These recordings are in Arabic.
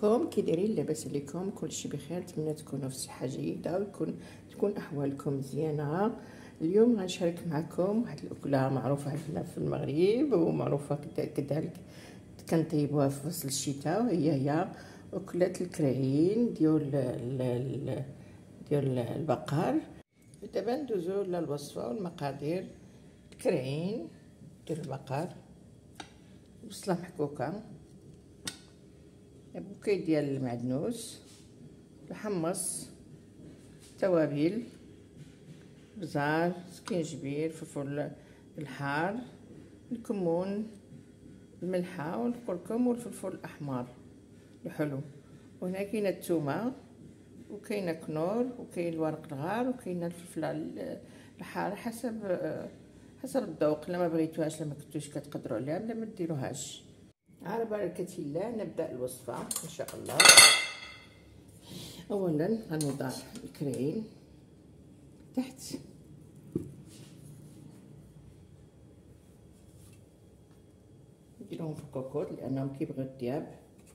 كوم كي دايرين؟ لاباس عليكم؟ كلشي بخير، نتمنى تكونوا في صحه جيده تكون احوالكم مزيانه. اليوم غنشارك معكم واحد الاكله معروفه عندنا في المغرب ومعروفه كذلك كنطيبوها في فصل الشتاء، وهي اكله الكرعين ديال البقر. دابا ندوزو للوصفه والمقادير. الكرعين ديال البقر، بصله محكوكه، بوكي ديال المعدنوس، الحمص، توابل، بزار، سكينجبير، فلفل الحار، الكمون، الملحه والكركم والفلفل الاحمر الحلو. وهنا كاينه الثومه وكاينه كنور وكاين الورق الغار وكاينه الفلفله الحاره حسب الذوق. الا ما بغيتوهاش، لما كنتوش كتقدروا عليها، بلا ما ديروهاش. على بركه الله نبدا الوصفه ان شاء الله. اولا غنوضع الكرعين تحت، نديرهم في الكوكوط لانهم كيبغيو الطياب.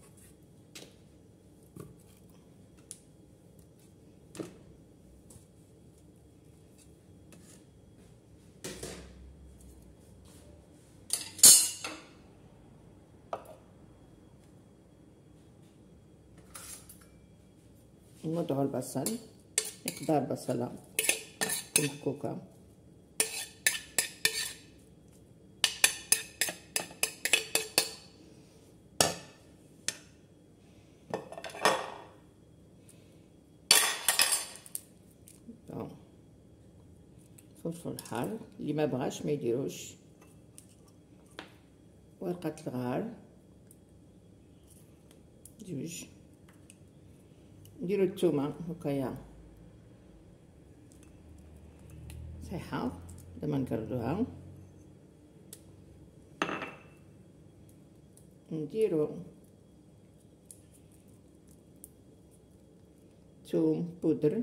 نوضعوا البصل، مقدار بصله محكوكه، فلفل حار اللي ما بغاش ما يديروش، ورقه الغار جوج، نديرو الثومه هكايا صحيحه دابا نقردوها، نديرو ثوم بودر،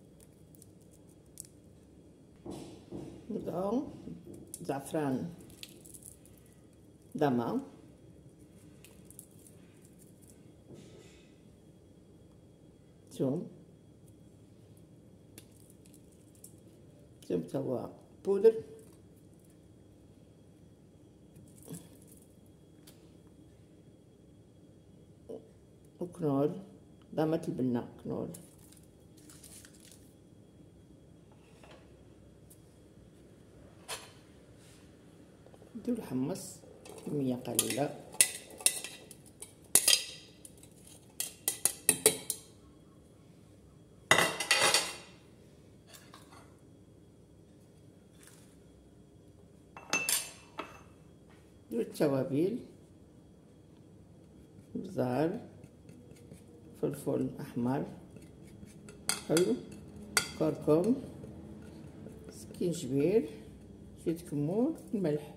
نضعو زعفران ضما، ثوم توا بودر، وكنور ضمة البنة كنور، نديرو الحمص كمية قليلة، نديرو التوابل، بزار، فلفل احمر حلو، كركم، سكينجبير، شويه كمون، الملح.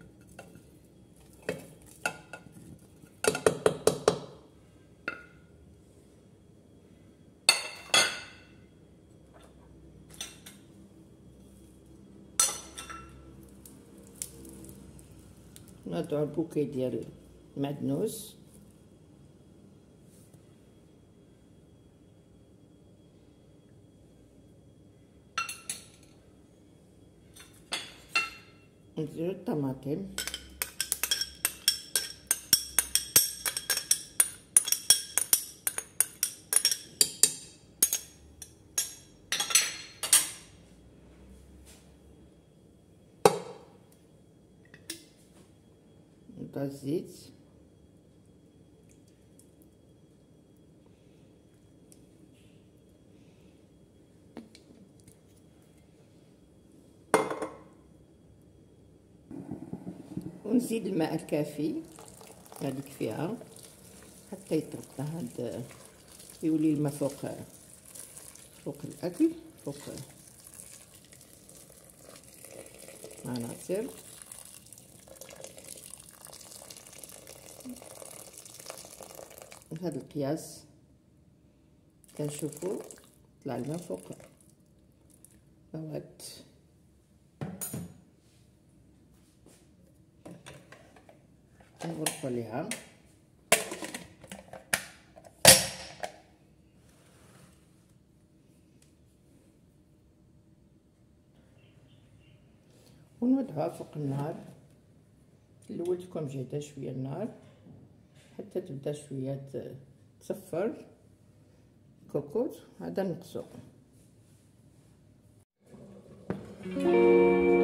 نوضعو البوكي ديال المعدنوس، نديرو الطماطم، نضع الزيت، ونزيد الماء الكافي غادي يكفيها حتى يتغطى هاد، يولي الماء فوق الاكل، فوق عناصر. بهذا القياس كنشوفوا طلع الماء فوق مواد. نغرفوا عليها ونوضعوها فوق النار. الاول تكون مجهده شويه النار حتى تبدا شويه تصفر كوكوط، هذا نقصو.